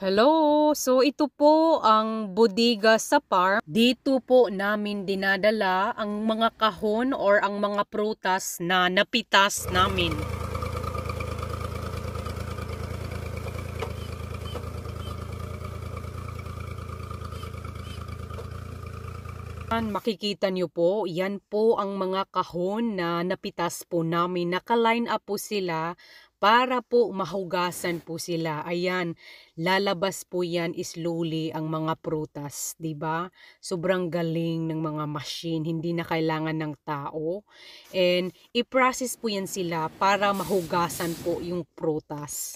Hello! So ito po ang bodega sa farm. Dito po namin dinadala ang mga kahon or ang mga prutas na napitas namin. Makikita nyo po, yan po ang mga kahon na napitas po namin. Naka-line up po sila para po mahugasan po sila. Ayan, lalabas po yan slowly ang mga prutas, 'di ba? Sobrang galing ng mga machine, hindi na kailangan ng tao. And i-process po yan sila para mahugasan po yung prutas.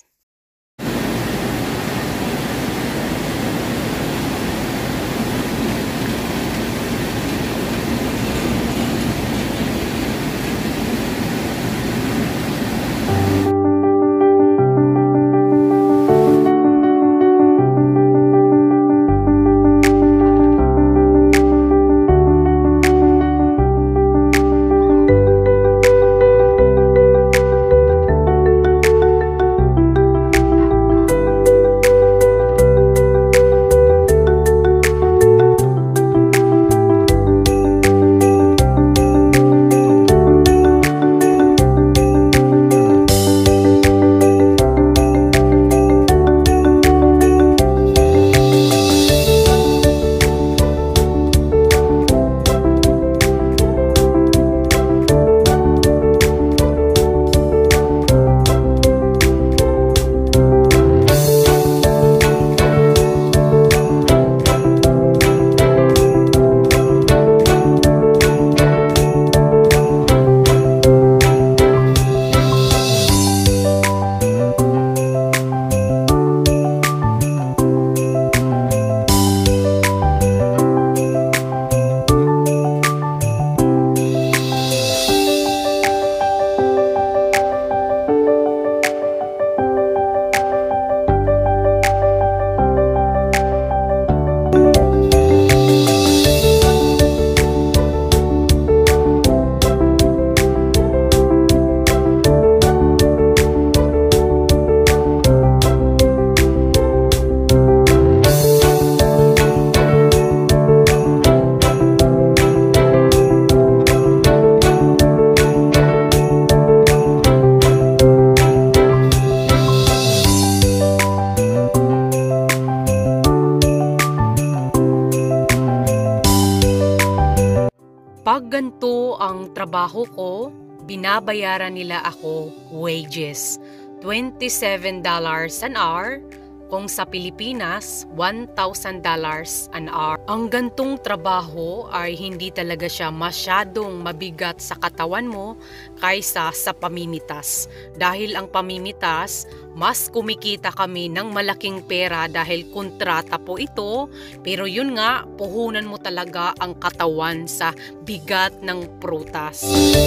Pag ganito ang trabaho ko, binabayaran nila ako wages. $27 an hour. Kung sa Pilipinas, $1,000 an hour. Ang gantong trabaho ay hindi talaga siya masyadong mabigat sa katawan mo kaysa sa pamimitas. Dahil ang pamimitas, mas kumikita kami ng malaking pera dahil kontrata po ito. Pero yun nga, puhunan mo talaga ang katawan sa bigat ng prutas.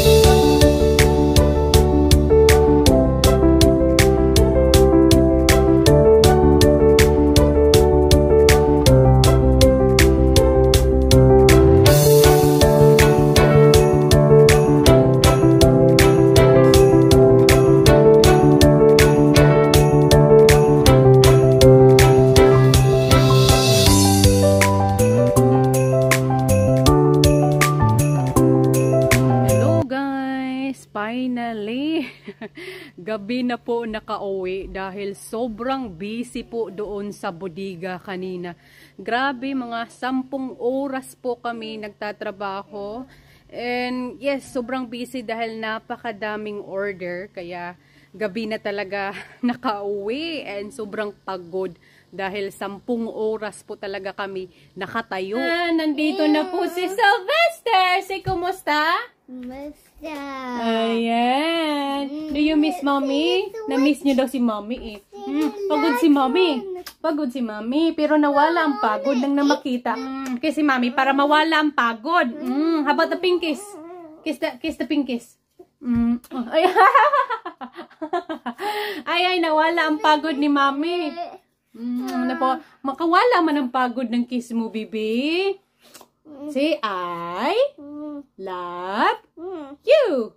Finally, gabi na po nakauwi dahil sobrang busy po doon sa bodega kanina. Grabe, mga 10 oras po kami nagtatrabaho. And yes, sobrang busy dahil napakadaming order. Kaya gabi na talaga nakauwi and sobrang pagod. Dahil 10 oras po talaga kami nakatayo. Nandito na po si Sylvester. Si kumusta? Kumusta? Ayan. Do you miss mommy? Na-miss niyo daw si mommy eh. Pagod si mommy. Pagod si mommy. Pero nawala ang pagod nang namakita. Kiss si mommy para mawala ang pagod. How about the pink kiss? Kiss the pink kiss. Ay, nawala ang pagod ni mommy. Makawala man ang pagod ng kiss mo, baby. Say, I love you.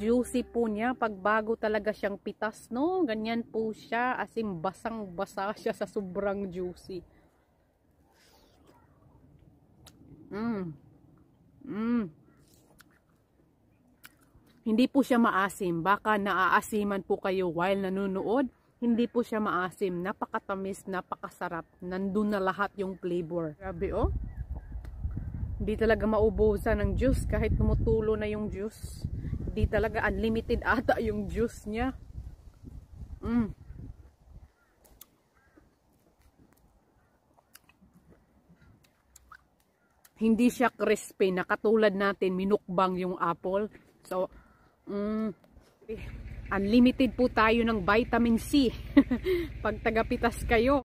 juicy po niya pag bago talaga siyang pitas, no? Ganyan po siya, as in basang-basa siya sa sobrang juicy. Hindi po siya maasim. Baka naaasiman po kayo while nanonood. Hindi po siya maasim. Napakatamis, napakasarap. Nandun na lahat yung flavor. Grabe, oh. Hindi talaga maubusan ng juice kahit tumutulo na yung juice. Hindi talaga unlimited ata yung juice niya. Hindi siya crispy na katulad natin minukbang yung apple. So, unlimited po tayo ng vitamin C pag tagapitas kayo.